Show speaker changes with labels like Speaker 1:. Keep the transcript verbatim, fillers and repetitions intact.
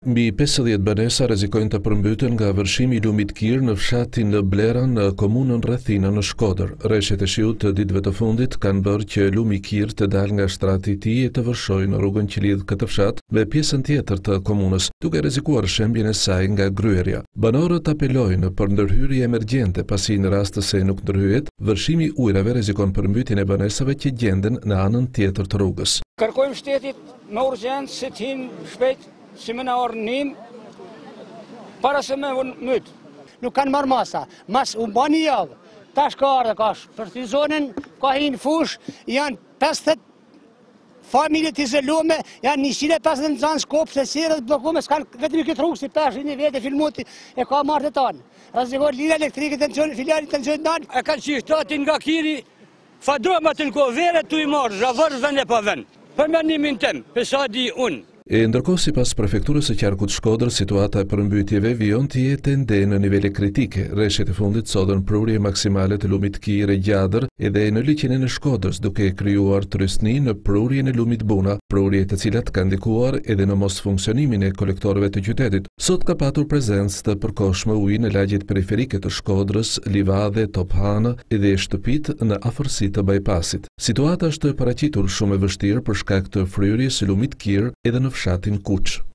Speaker 1: Mbi pesëdhjetë banesa rrezikojnë të përmbyten nga vërshimi i lumit Kir në fshatin Blera në komunën Rrethina në Shkodër. Rreshtet e shiut të ditëve të fundit kanë bërë që lumi Kir të dalë nga shtrati i tij e të vërshojë në rrugën që lidh këtë fshat me pjesën tjetër të komunës, duke rrezikuar shembjen e saj nga gryerja. Banorët apelojnë për ndërhyrje emergjente pasi në rast se nuk ndërhyet, vërshimi i ujrave rrezikon përmbytjen e banesave që gjenden në anën tjetër të rrugës.
Speaker 2: Kërkojmë shtetit me urgjencë se të hinë shpejt si me në orënim, para se me unë mytë.
Speaker 3: Nuk kanë marrë masa, mas u bani javë, tash ka ardhe kash, për të zonën, ka hinë fush, janë pesëdhjetë familje të izolume, janë njëqind e pesëdhjetë nëzanë shkopë, se sire të blokume, s'kanë vetëm i këtë rrugë, si peshin një vete filmuti, e ka marrë të tanë. Razikor linja elektrike të nëzënë, filiali të nëzënë nanë.
Speaker 2: E kanë që shtatin nga Kiri, fadroma të në kohë vere të i marrë, zhavër vend e pa vend. Për mendimin tem, për sa di unë.
Speaker 1: E ndërkohë sipas prefekturës së qarkut Shkodër, situata e përmbytjeve vijon të jetë ende në nivele kritike. Rreshtet e fundit sodën prurje maksimale të lumit Kir e Gjadër edhe në liqenin e Shkodrës, duke krijuar trysni në prurjen e lumit Buna, prurje të cilat kanë ndikuar edhe në mosfunksionimin e kolektorëve të qytetit. Sot ka patur prezencë të përkohshme ujë në lagjet periferike të Shkodrës, livadhe, tophanë edhe shtëpitë në afërsi të bypassit. Situata është paraqitur shumë e vështirë për shkak të fryrjes së lumit Kir edhe në fshatin Kuç.